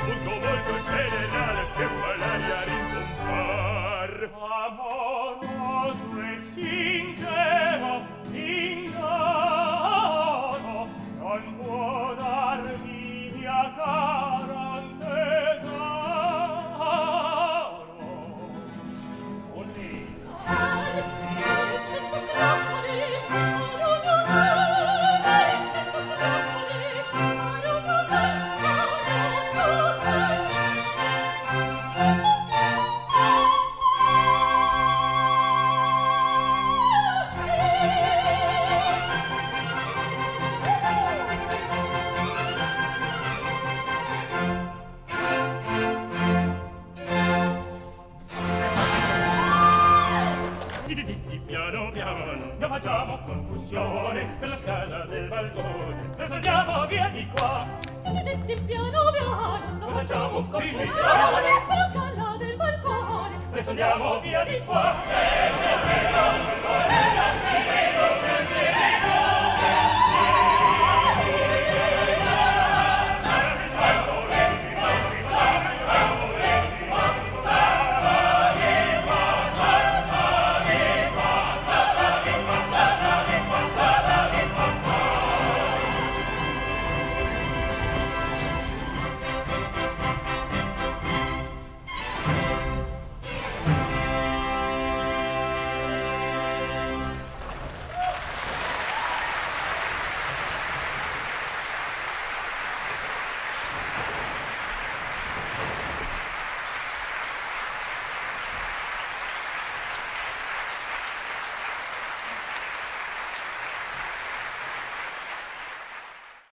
punto molto generale che fa l'aria rincompar. Amoroso e sincero, ignaro, non può darmi mia cara un tesoro. Olè. Piano piano, non facciamo confusione per la scala del balcone. Trasaldiamo via di qua. Piano piano, Non facciamo confusione per la scala del balcone. Trasaldiamo via di qua. Piano